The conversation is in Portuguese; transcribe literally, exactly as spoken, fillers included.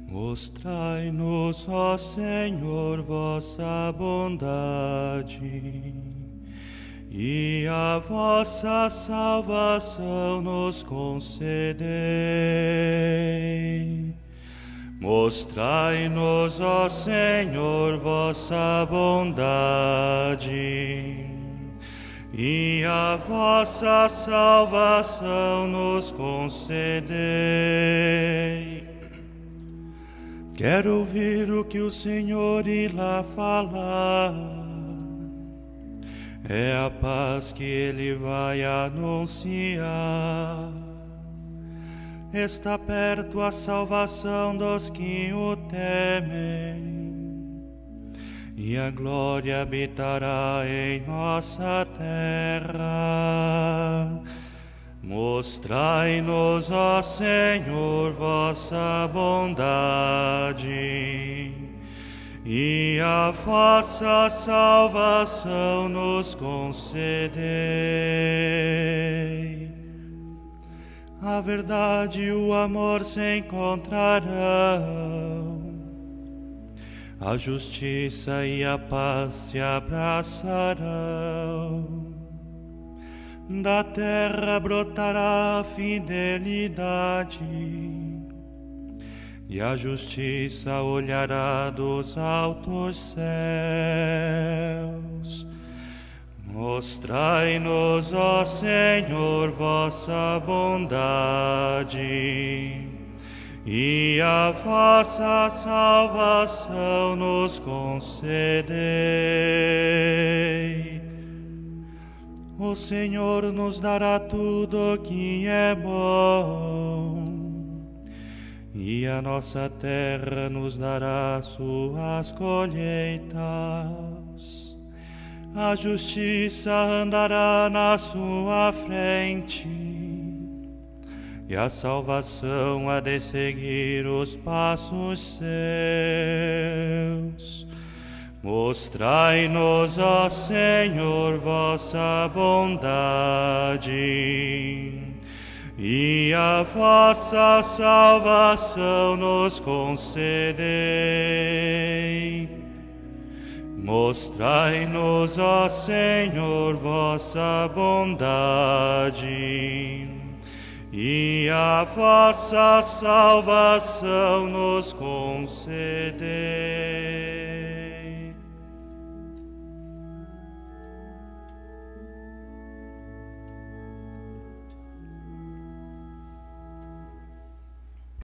Mostrai-nos, ó Senhor, vossa bondade, e a vossa salvação nos concedei. Mostrai-nos, ó Senhor, vossa bondade, e a vossa salvação nos concedei. Quero ouvir o que o Senhor irá falar, é a paz que Ele vai anunciar. Está perto a salvação dos que o temem, e a glória habitará em nossa terra. Mostrai-nos, ó Senhor, vossa bondade, e a vossa salvação nos concedei. A verdade e o amor se encontrarão, a justiça e a paz se abraçarão. Da terra brotará a fidelidade, e a justiça olhará dos altos céus. Mostrai-nos, ó Senhor, vossa bondade, e a vossa salvação nos concedei. O Senhor nos dará tudo o que é bom, e a nossa terra nos dará suas colheitas. A justiça andará na sua frente, e a salvação há de seguir os passos seus. Mostrai-nos, ó Senhor, vossa bondade, e a vossa salvação nos concedei. Mostrai-nos, ó Senhor, vossa bondade, e a vossa salvação nos concedei.